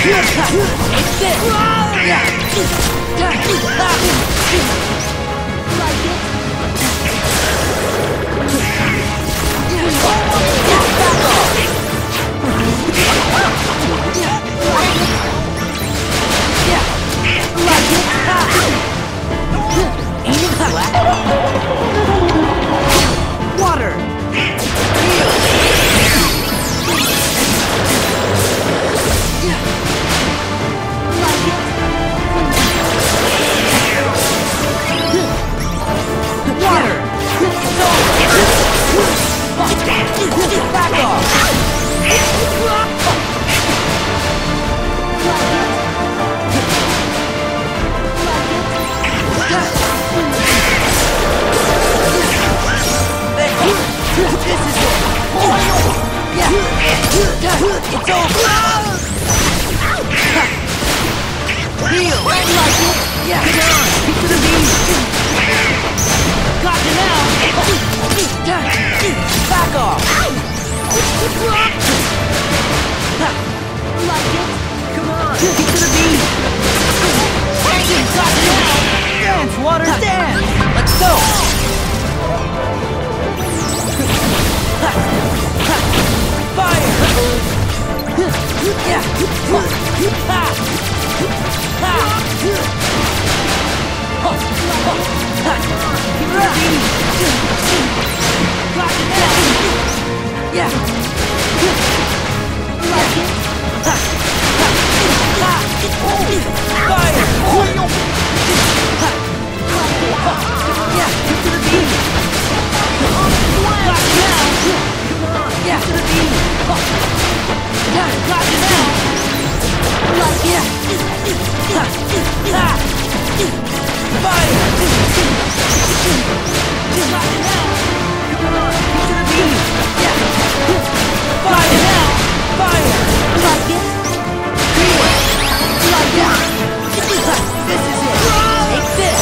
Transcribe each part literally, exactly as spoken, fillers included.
It's this! Yeah! Like it? Ain't it black? Water! Water! Back off! This is it! Yeah! It's over! Heal! Like it! Yeah! Come on! Get to the beam! Got you now! Back off! Like it? Come on! Get to the beam! Got you now! Dance, water, dance! Let's go! Fire! Yeah! Ha! Ha! Yeah! Like it? Fire! Yeah! Get to the beam! Got you now! Yeah! To the beam! Yeah! Got you now! Like it? Fire! Got you now! Come on! Get to the beam! Yeah! Fire now! Fire! Like it? Like it? This is it! Take this!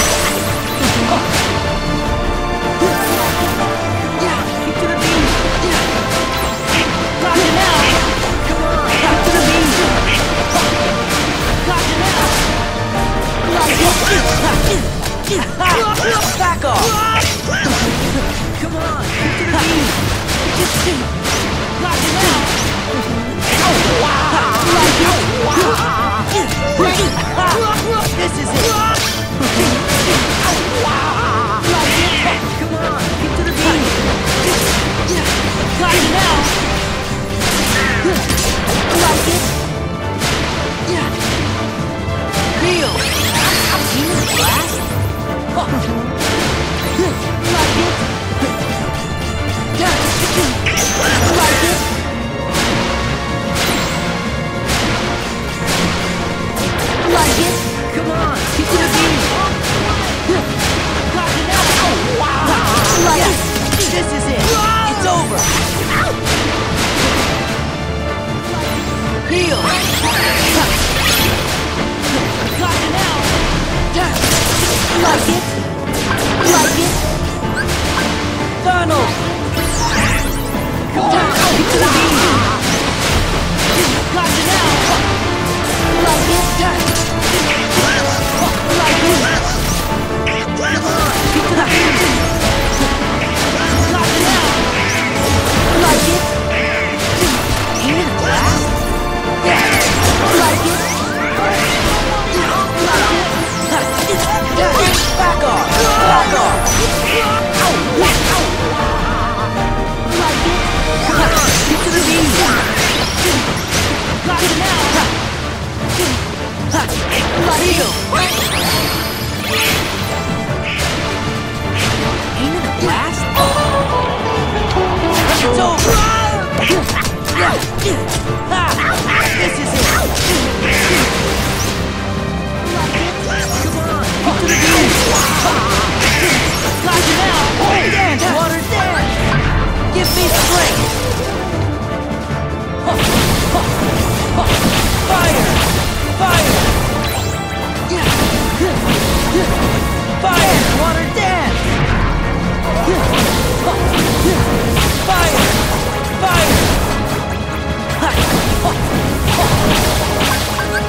Yeah! Get to the beam! Yeah! Got you now! Come on! Get to the beam! Got you now! Like it? Back off! Come on! Get to the beam! Got you now! Like it? This is it! Like it? Come on! Get to the beam! Got you now! Like it? Yeah! Heal! Blast? Like it? Yeah! Like it? Like it? Come on! Get to the beam! Got you now! Like it? This is it! It's over! Heal! Got you now! Like it? Like it? Thermal! Get to the beam! Got you now! Like it? Like it? Come on! Get to the beam! Got you now! Like it? Ain't it black? Yeah! Like it? Like it? Back off! Back off! Like it? Come on! Get to the beam! Got you now! Heal! Ain't it a blast? It's over! Yeah! This is it! Come on! Get to the beam! Got you now! Dance, water, dance! Give me strength! Fire! Fire! Fire! Water, dance! Fire! Fire!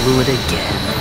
do it again.